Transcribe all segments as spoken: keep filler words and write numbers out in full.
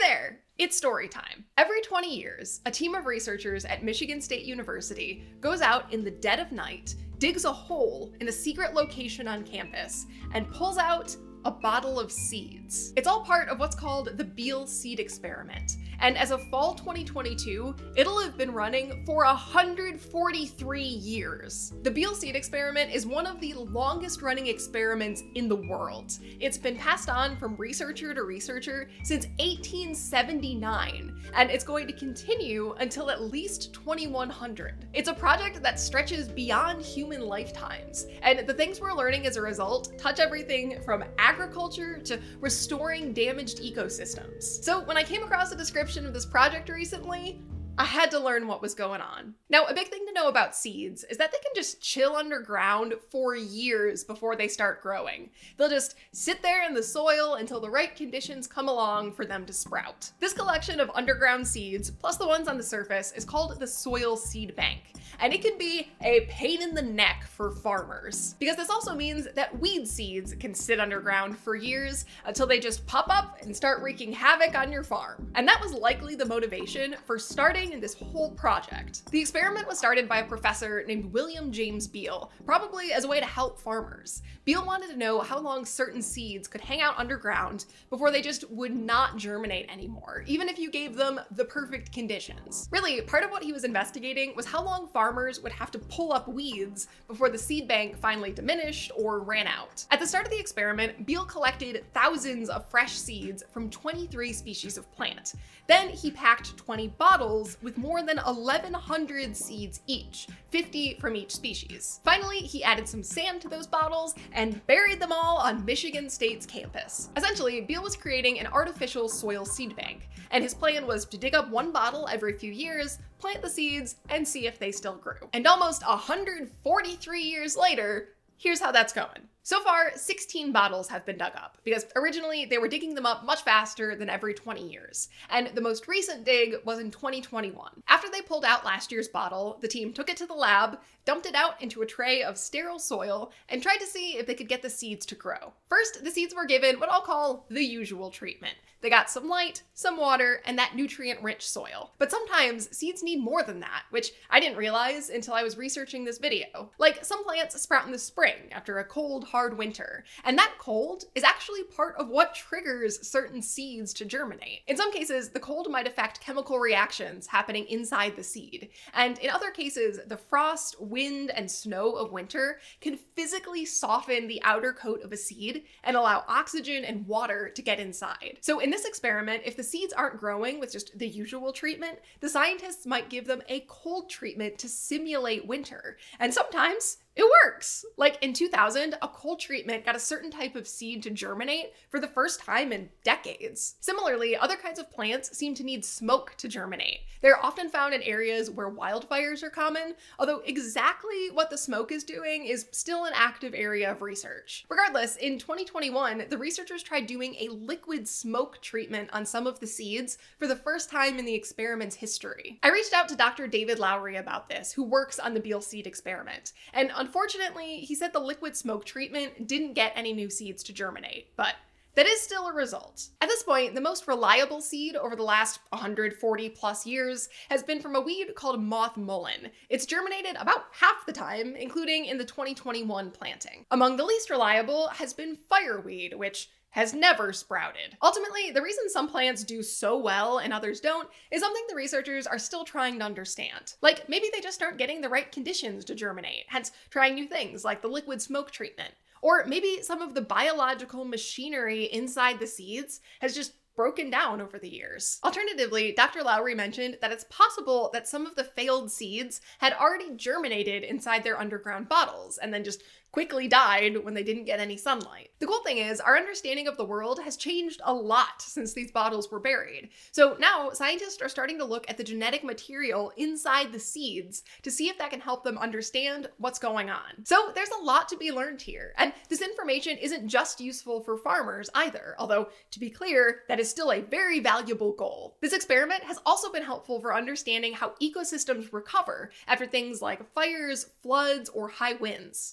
there, it's story time. Every twenty years, a team of researchers at Michigan State University goes out in the dead of night, digs a hole in a secret location on campus, and pulls out a bottle of seeds. It's all part of what's called the Beal Seed Experiment. And as of fall twenty twenty-two, it'll have been running for one hundred forty-three years. The Beal Seed Experiment is one of the longest running experiments in the world. It's been passed on from researcher to researcher since eighteen seventy-nine, and it's going to continue until at least twenty-one hundred. It's a project that stretches beyond human lifetimes, and the things we're learning as a result touch everything from agriculture to restoring damaged ecosystems. So when I came across a description of this project recently, I had to learn what was going on. Now, a big thing to know about seeds is that they can just chill underground for years before they start growing. They'll just sit there in the soil until the right conditions come along for them to sprout. This collection of underground seeds, plus the ones on the surface, is called the soil seed bank. And it can be a pain in the neck for farmers, because this also means that weed seeds can sit underground for years until they just pop up and start wreaking havoc on your farm. And that was likely the motivation for starting in this whole project. The experiment was started by a professor named William James Beal, probably as a way to help farmers. Beal wanted to know how long certain seeds could hang out underground before they just would not germinate anymore, even if you gave them the perfect conditions. Really, part of what he was investigating was how long farmers would have to pull up weeds before the seed bank finally diminished or ran out. At the start of the experiment, Beal collected thousands of fresh seeds from twenty-three species of plant. Then he packed twenty bottles with more than eleven hundred seeds each, fifty from each species. Finally, he added some sand to those bottles and buried them all on Michigan State's campus. Essentially, Beal was creating an artificial soil seed bank, and his plan was to dig up one bottle every few years, plant the seeds, and see if they still grew. And almost one hundred forty-three years later, here's how that's going. So far, sixteen bottles have been dug up, because originally they were digging them up much faster than every twenty years. And the most recent dig was in twenty twenty-one. After they pulled out last year's bottle, the team took it to the lab, dumped it out into a tray of sterile soil, and tried to see if they could get the seeds to grow. First, the seeds were given what I'll call the usual treatment. They got some light, some water, and that nutrient-rich soil. But sometimes seeds need more than that, which I didn't realize until I was researching this video. Like, some plants sprout in the spring after a cold, hard winter, and that cold is actually part of what triggers certain seeds to germinate. In some cases, the cold might affect chemical reactions happening inside the seed, and in other cases, the frost, wind, and snow of winter can physically soften the outer coat of a seed and allow oxygen and water to get inside. So in this experiment, if the seeds aren't growing with just the usual treatment, the scientists might give them a cold treatment to simulate winter, and sometimes it works! Like in two thousand, a cold treatment got a certain type of seed to germinate for the first time in decades. Similarly, other kinds of plants seem to need smoke to germinate. They're often found in areas where wildfires are common, although exactly what the smoke is doing is still an active area of research. Regardless, in twenty twenty-one, the researchers tried doing a liquid smoke treatment on some of the seeds for the first time in the experiment's history. I reached out to Doctor David Lowry about this, who works on the Beal Seed Experiment, and unfortunately, he said the liquid smoke treatment didn't get any new seeds to germinate, but that is still a result. At this point, the most reliable seed over the last one hundred forty plus years has been from a weed called moth mullein. It's germinated about half the time, including in the twenty twenty-one planting. Among the least reliable has been fireweed, which has never sprouted. Ultimately, the reason some plants do so well and others don't is something the researchers are still trying to understand. Like, maybe they just aren't getting the right conditions to germinate, hence trying new things like the liquid smoke treatment. Or maybe some of the biological machinery inside the seeds has just broken down over the years. Alternatively, Doctor Lowry mentioned that it's possible that some of the failed seeds had already germinated inside their underground bottles and then just quickly died when they didn't get any sunlight. The cool thing is, our understanding of the world has changed a lot since these bottles were buried. So now scientists are starting to look at the genetic material inside the seeds to see if that can help them understand what's going on. So there's a lot to be learned here, and this information isn't just useful for farmers either, although to be clear, that is still a very valuable goal. This experiment has also been helpful for understanding how ecosystems recover after things like fires, floods, or high winds. The fact that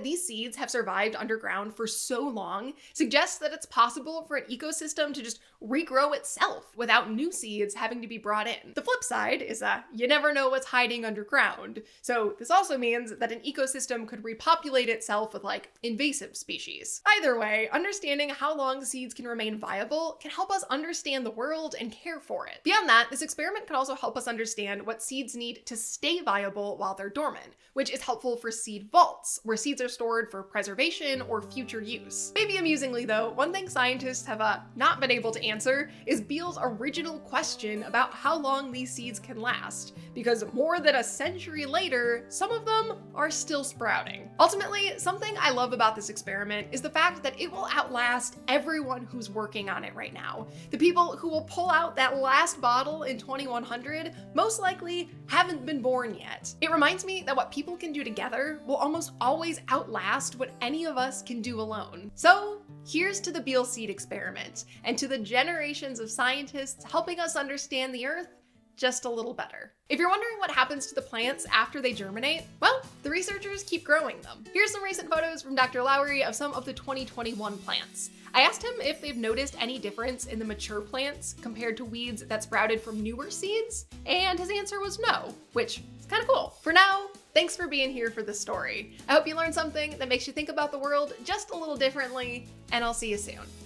that these seeds have survived underground for so long suggests that it's possible for an ecosystem to just regrow itself without new seeds having to be brought in. The flip side is that you never know what's hiding underground. So this also means that an ecosystem could repopulate itself with like invasive species. Either way, understanding how long seeds can remain viable can help us understand the world and care for it. Beyond that, this experiment could also help us understand what seeds need to stay viable while they're dormant, which is helpful for seed vaults, where seeds are stored for preservation or future use. Maybe amusingly though, one thing scientists have uh, not been able to answer is Beal's original question about how long these seeds can last, because more than a century later, some of them are still sprouting. Ultimately, something I love about this experiment is the fact that it will outlast everyone who's working on it right now. The people who will pull out that last bottle in twenty-one hundred most likely haven't been born yet. It reminds me that what people can do together will almost always outlast what any of us can do alone. So here's to the Beal Seed Experiment, and to the generations of scientists helping us understand the Earth just a little better. If you're wondering what happens to the plants after they germinate, well, the researchers keep growing them. Here's some recent photos from Doctor Lowry of some of the twenty twenty-one plants. I asked him if they've noticed any difference in the mature plants compared to weeds that sprouted from newer seeds, and his answer was no, which is kind of cool. For now, thanks for being here for this story. I hope you learned something that makes you think about the world just a little differently, and I'll see you soon.